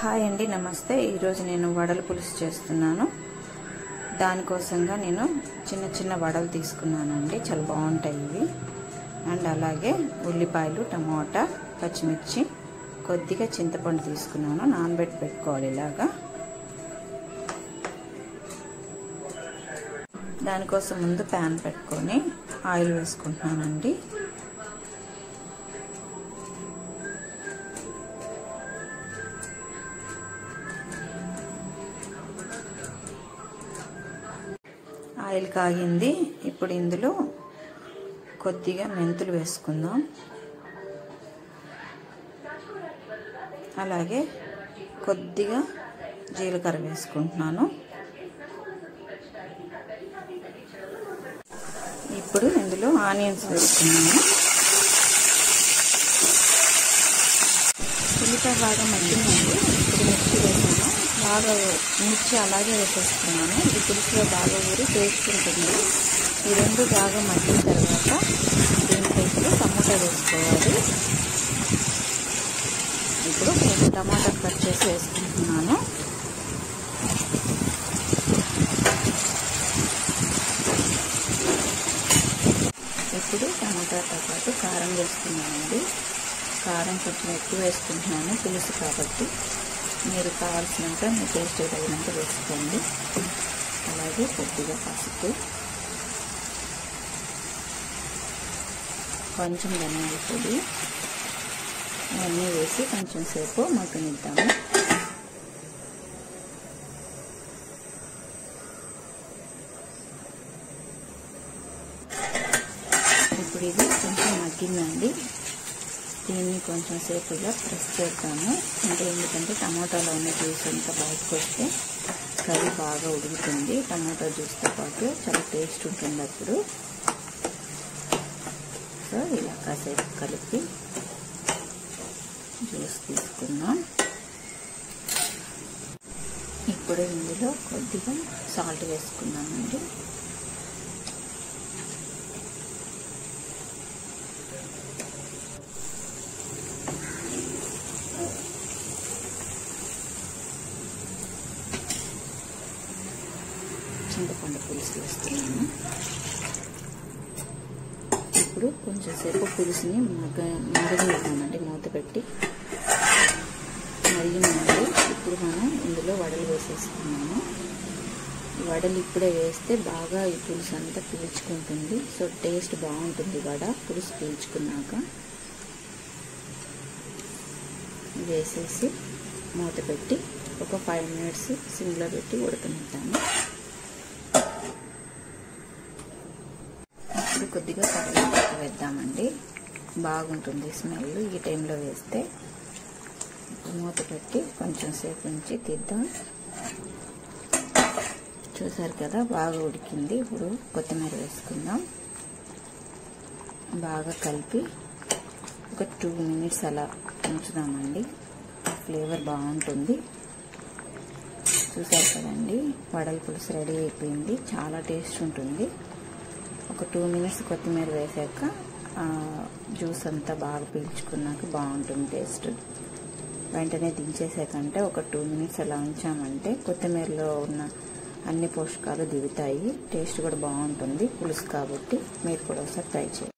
Hi అండి, నమస్తే. ఈరోజు నేను వడల పులుసు చేస్తున్నాను. దానికోసంగా నేను చిన్న చిన్న వడలు తీసుకున్నానండి. చాలా బాగుంటాయి ఇవి. అండ్ అలాగే ఉల్లిపాయలు, టమోటా, పచ్చిమిర్చి, కొద్దిగా చింతపండు తీసుకున్నాను. నానబెట్టి పెట్టుకోవాలి ఇలాగా. దానికోసం ముందు ప్యాన్ పెట్టుకొని ఆయిల్ వేసుకుంటున్నానండి. ఆయిల్ కాగింది. ఇప్పుడు ఇందులో కొద్దిగా మెంతులు వేసుకుందాం. అలాగే కొద్దిగా జీలకర్ర వేసుకుంటున్నాను. ఇప్పుడు ఇందులో ఆనియన్స్ వేసుకున్నాను. ఉల్లిపాయ బాగా మగ్గిందండి. ఇప్పుడు మిర్చి వేసాను. బాగా మిర్చి అలాగే వేసేస్తున్నాను. ఇది పులుసులో బాగా ఊరి టేస్ట్ ఉంటుంది. ఈ రెండు బాగా మగ్గిన తర్వాత దీనిపైలో టమాటా వేసుకోవాలి. ఇప్పుడు నేను టమాటా కట్ చేసి వేసుకుంటున్నాను. ఇప్పుడు టమాటాతో పాటు కారం వేసుకున్నానండి. కారం కొంచెం ఎక్కువ వేసుకుంటున్నాను పులుసు కాబట్టి. మీరు కావాల్సినంత మీ టేస్ట్ తగినంత వేసుకోండి. అలాగే కొద్దిగా పసుపు, కొంచెం ధనియాల పొడి ఇవన్నీ వేసి కొంచెం సేపు మగ్గనిద్దాము. ఇప్పుడు ఇది కొంచెం మగ్గిందండి. దీన్ని కొంచెం సేపు ఇలా ప్రెస్ చేద్దాము. ఎందుకంటే టమాటాలో ఉన్న జ్యూస్ అంతా బయటకు వస్తే కర్రీ బాగా ఉడుకుతుంది. టమాటా జ్యూస్తో పాటు చాలా టేస్ట్ ఉంటుంది అప్పుడు. సో ఇలా కాసేపు కలిపి జ్యూస్ తీసుకుందాం. ఇప్పుడు ఇందులో కొద్దిగా సాల్ట్ వేసుకున్నామండి. చింతపండు పులుసు వేస్తున్నాను. ఇప్పుడు కొంచెం సేపు పులుసుని మరగనిద్దామండి. మూత పెట్టి మరిగినండి. ఇప్పుడు మనం ఇందులో వడలు వేసేసుకున్నాము. వడలు ఇప్పుడే వేస్తే బాగా ఈ పులుసు అంతా పీల్చుకుంటుంది. సో టేస్ట్ బాగుంటుంది వడ పులుసు పీల్చుకున్నాక. వేసేసి మూత పెట్టి ఒక 5 మినిట్స్ సిమ్లో పెట్టి ఉడకనిద్దాము. కొద్దిగా కరివేపాకు వేద్దామండి. బాగుంటుంది స్మెల్ ఈ టైంలో వేస్తే. మూత పెట్టి కొంచెం సేపు ఉంచి తీద్దాం. చూసారు కదా, బాగా ఉడికింది. ఇప్పుడు కొత్తిమీర వేసుకుందాం. బాగా కలిపి ఒక 2 మినిట్స్ అలా ఉంచుదామండి. ఫ్లేవర్ బాగుంటుంది. చూసారు కదండి, వడల పులుసు రెడీ అయిపోయింది. చాలా టేస్ట్ ఉంటుంది. ఒక 2 మినిట్స్ కొత్తిమీర వేసాక జ్యూస్ అంతా బాగా పీల్చుకున్నాక బాగుంటుంది టేస్ట్. వెంటనే దించేసాకంటే ఒక 2 మినిట్స్ అలా ఉంచామంటే కొత్తిమీరలో ఉన్న అన్ని పోషకాలు దిగుతాయి. టేస్ట్ కూడా బాగుంటుంది పులుసు కాబట్టి. మీరు కూడా ఒకసారి ట్రై చేయండి.